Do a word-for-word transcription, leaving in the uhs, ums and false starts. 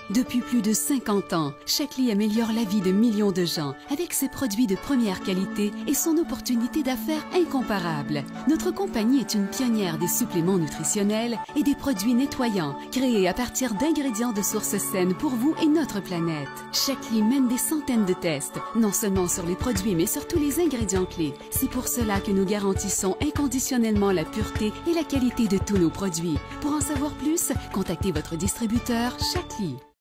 Depuis plus de cinquante ans, Shaklee améliore la vie de millions de gens avec ses produits de première qualité et son opportunité d'affaires incomparable. Notre compagnie est une pionnière des suppléments nutritionnels et des produits nettoyants créés à partir d'ingrédients de sources saines pour vous et notre planète. Shaklee mène des centaines de tests, non seulement sur les produits mais sur tous les ingrédients clés. C'est pour cela que nous garantissons inconditionnellement la pureté et la qualité de tous nos produits. Pour en savoir plus, contactez votre distributeur Shaklee.